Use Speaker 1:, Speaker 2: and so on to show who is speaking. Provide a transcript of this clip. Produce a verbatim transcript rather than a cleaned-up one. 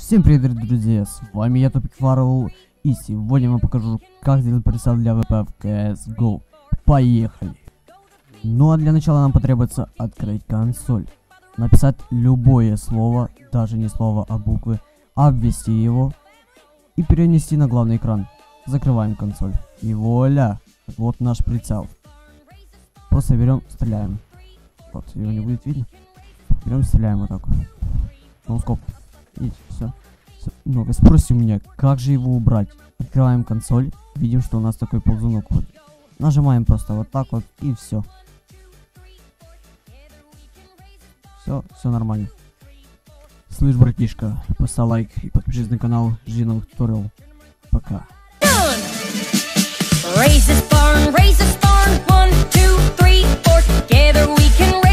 Speaker 1: Всем привет, друзья, с вами я, Топик Фарвел, и сегодня я вам покажу, как сделать прицел для ВП в си эс го. Поехали! Ну а для начала нам потребуется открыть консоль, написать любое слово, даже не слово, а буквы, обвести его и перенести на главный экран. Закрываем консоль. И вуаля! Вот наш прицел. Просто берем, стреляем. Вот, его не будет видно. Берем, стреляем вот так вот. Ноускоп. Видите, все. Но вы спросите у меня, как же его убрать? Открываем консоль, видим, что у нас такой ползунок вот. Нажимаем просто вот так вот и все. Все, все нормально. Слышь, братишка, поставь лайк и подпишись на канал, жди новых туториалов. Пока.
Speaker 2: Raise this barn, raise this barn, one, two, three, four, together we can